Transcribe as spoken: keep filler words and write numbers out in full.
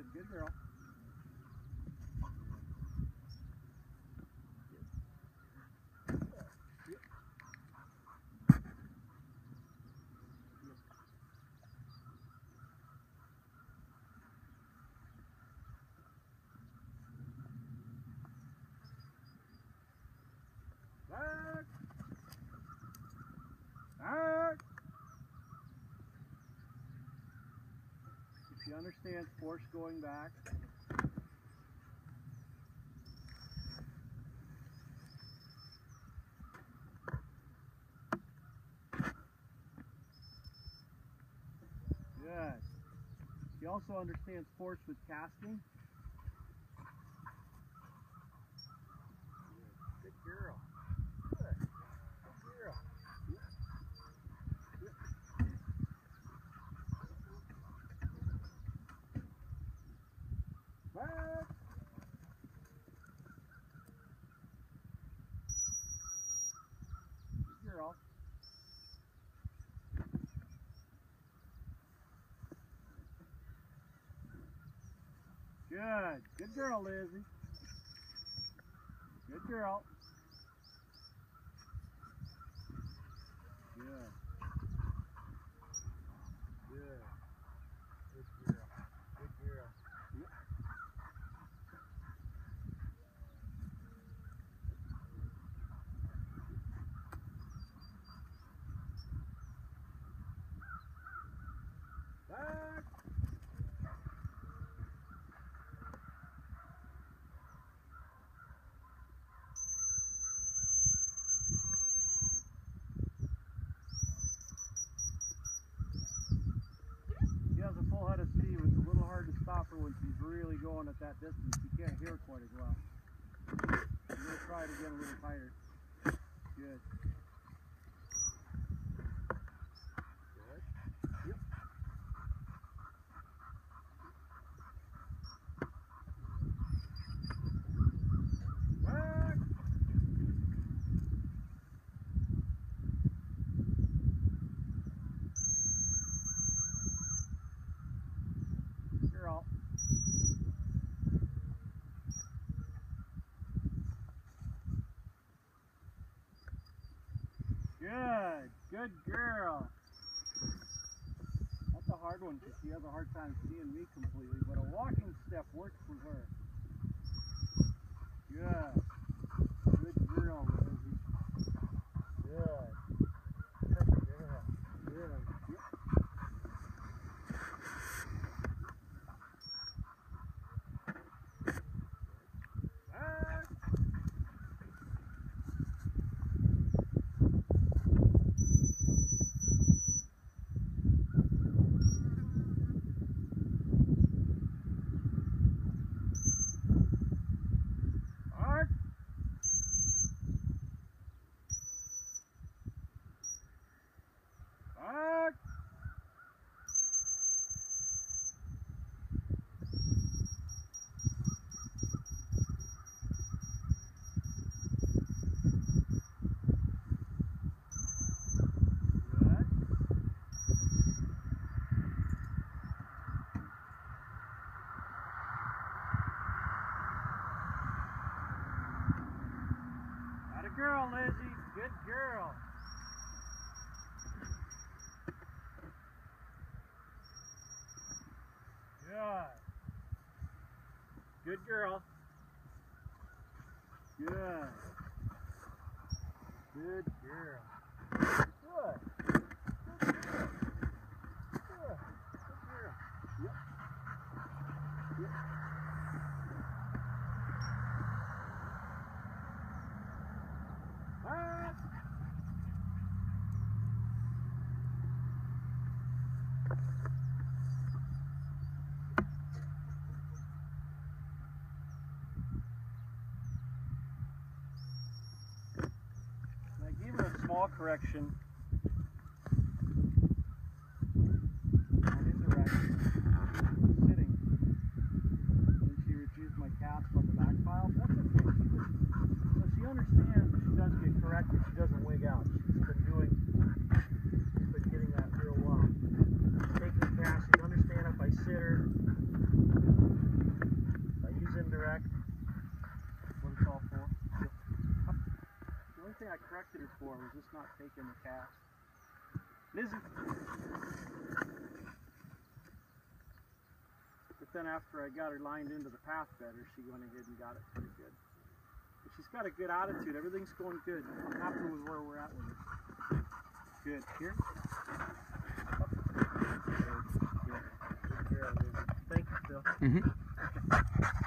Good, good girl. Back. Back. If she understands force going back. Good. She also understands force with casting. Good girl. Good. Good girl. Back. Good girl. Good. Good girl, Lizzie. Good girl. Good. Good. Good girl. Good girl. Yep. Back. She has a full head of steam. It's a little hard to stop her when she's really going at that distance. You can't hear quite as well. I'm going to try it again a little tighter. Good. Good. Yep. Back. Girl. Good. Good girl. That's a hard one because she has a hard time seeing me completely, but a walking step works for her. Good. Good girl, Lizzie. Good. Good girl. Good. Yep. Back. Back. Back. Good. Atta girl, Lizzie. Good girl. Good. Good girl. Good. Good girl. Good. Good girl. Good. Good girl. Yep. Yep. Back. And I gave her a small correction on indirect sitting. And she refused my cast on the back pile. That's okay. She just, so she understands that she does get corrected. She doesn't wig out. She's been doing, she's been getting that real well. Taking cast, you understand if I sit her, corrected her for was just not taking the cast. Lizzie. But then after I got her lined into the path better, she went ahead and got it pretty good. But she's got a good attitude. Everything's going good. I'm happy with where we're at with her. Good. Here. Good. Good. Good. Thank you, Phil. Mm-hmm.